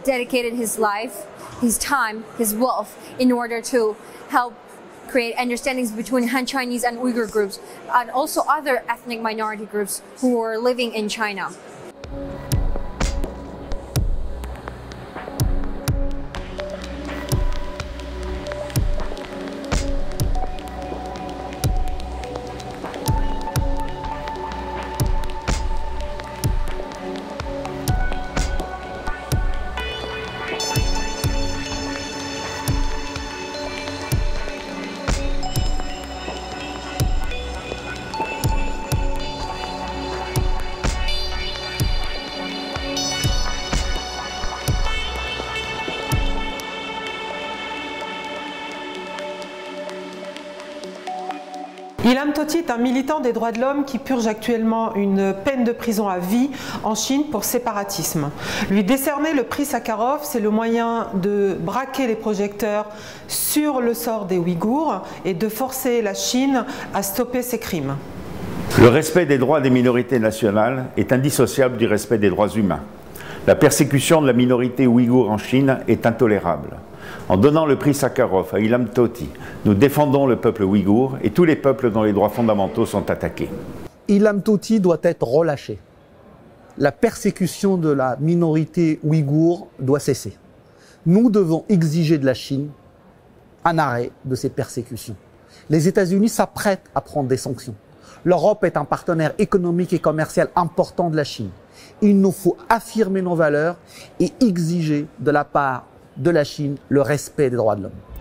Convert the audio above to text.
dedicated his life, his time, his wealth in order to help create understandings between Han Chinese and Uyghur groups and also other ethnic minority groups who are living in China. Ilham Tohti est un militant des droits de l'homme qui purge actuellement une peine de prison à vie en Chine pour séparatisme. Lui décerner le prix Sakharov, c'est le moyen de braquer les projecteurs sur le sort des Ouïghours et de forcer la Chine à stopper ses crimes. Le respect des droits des minorités nationales est indissociable du respect des droits humains. La persécution de la minorité ouïghour en Chine est intolérable. En donnant le prix Sakharov à Ilham Tohti, nous défendons le peuple ouïghour et tous les peuples dont les droits fondamentaux sont attaqués. Ilham Tohti doit être relâché. La persécution de la minorité ouïghour doit cesser. Nous devons exiger de la Chine un arrêt de ces persécutions. Les États-Unis s'apprêtent à prendre des sanctions. L'Europe est un partenaire économique et commercial important de la Chine. Il nous faut affirmer nos valeurs et exiger de la part de la Chine le respect des droits de l'homme.